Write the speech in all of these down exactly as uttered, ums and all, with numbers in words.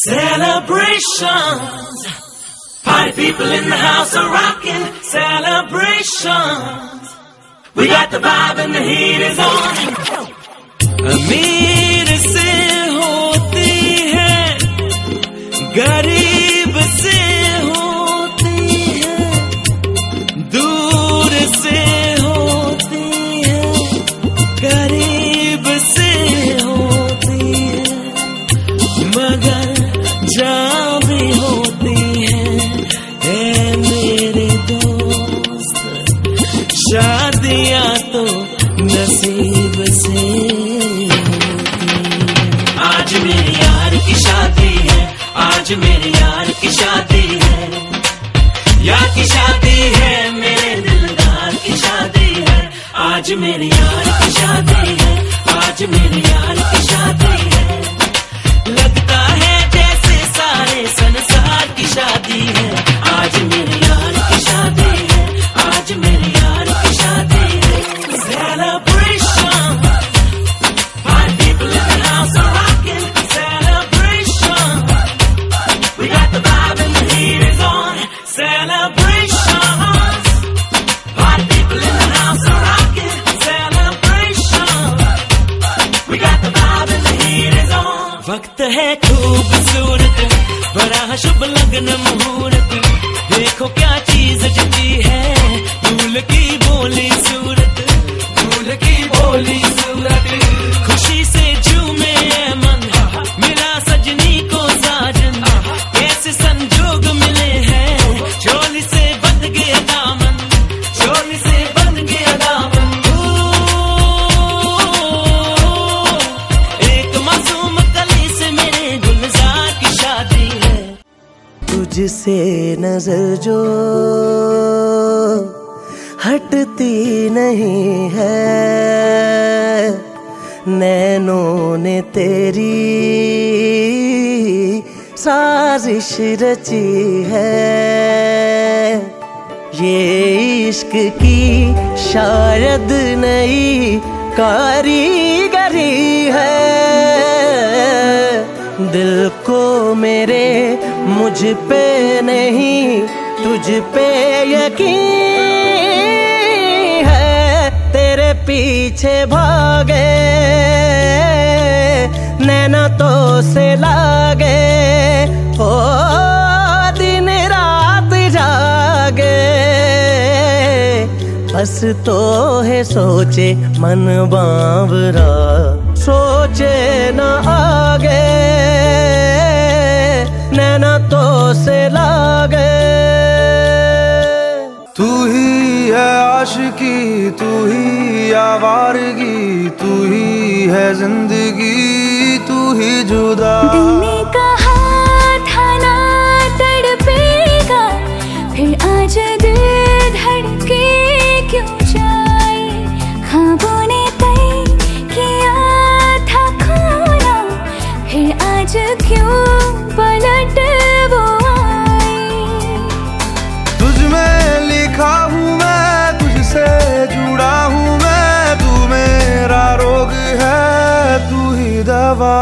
Celebrations, party people in the house are rocking. Celebrations, we got the vibe and the heat is on. अमीर से होती है, गरीब से होती है, दूर से होती है, गरीब से होती है, मगर जहाँ भी होती है, ए मेरे दोस्त, शादियाँ तो नसीब से आज मेरे यार की शादी है, आज मेरे यार की शादी है, यार की शादी है, मेरे दिलदार की शादी है, आज मेरे यार की शादी है, आज मेरे यार की शादी है, लगता है जैसे सारे संसार की शादी है, आज मेरे यार की शादी है, आज मेरे यार की शादी है। Celebration, party people in the house are rocking. Celebration, we got the vibe and the heat is on. Celebrations, party people in the house are rocking. Celebration, we got the vibe and the heat is on. वक्त है खूबसूरत, बड़ा शुभ लगन मुहूर्त, देखो क्या चीज जची है, फूल की बोली सूरत, फूल की बोली सूरत, खुशी से झूमे मन, मिला सजनी को साजन, कैसे संजोग मिले हैं, चोली से बंध गया दामन, चोली से बंध गया दामन, एक मासूम कली से मेरे गुलजार की शादी है। तुझसे नजर जो हटती नहीं है, नैनों ने तेरी साजिश रची है, ये इश्क की शायद नई कारीगरी है, दिल को मेरे मुझ पे नहीं तुझ पे यकीन है, तेरे पीछे भागे नैना तो से लागे, ओ दिन रात जागे, बस तो है सोचे मन बावरा, सोचे न आगे नैना तो से लागे। तू ही है आशिकी, तू ही आवारगी, तू ही है जिंदगी, तू ही जुदा। दिल ने कहा था ना तड़पेगा, फिर आज दिल धड़के क्यों जाए, ख्वाबों ने तय किया था खोना, फिर आज क्यों पलट वो आए। तुझ में लिखा हूँ मैं, तुझसे जुड़ा हूँ मैं, तू मेरा रोग है, तू ही दवा।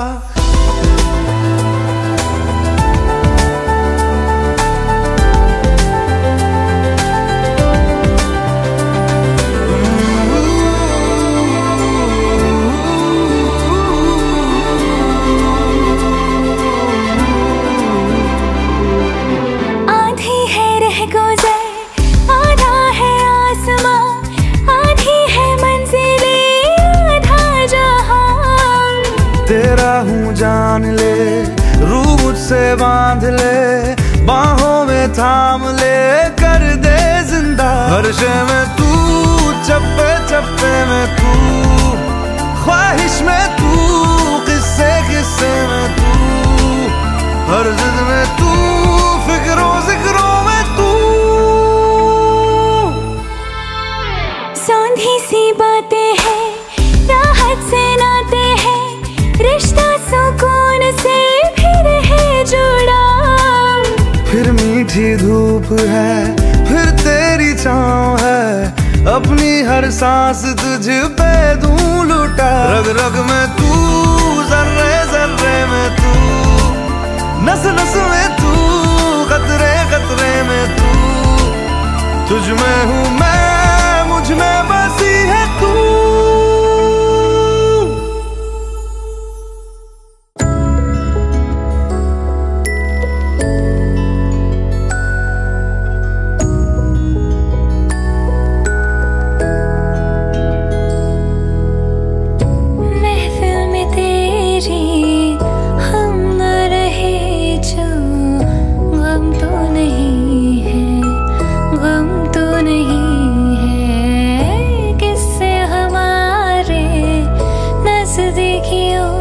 तेरा हूँ जान ले, रूह मुझसे बांध ले, बाहों में थाम ले, कर दे जिंदा, हर शे में तू, चप्पे चप्पे में तू, ख्वाहिश में तू, किस्से किस्से में तू, हर जिद में तू, फिक्रों जिक्रों में तू। सौंधी सी बातें हैं, राहत से नाते हैं, रिश्ता सुकून से फिर है जुड़ा, फिर मीठी धूप है, फिर तेरी छाँव है, अपनी हर सांस तुझ पे दूं लुटा, रग रग में तू, जर्रे जर्रे में तू, नस नस में तू, खतरे खतरे में तू, तुझ में हूँ मैं, मुझ में बसी है तू। देखियो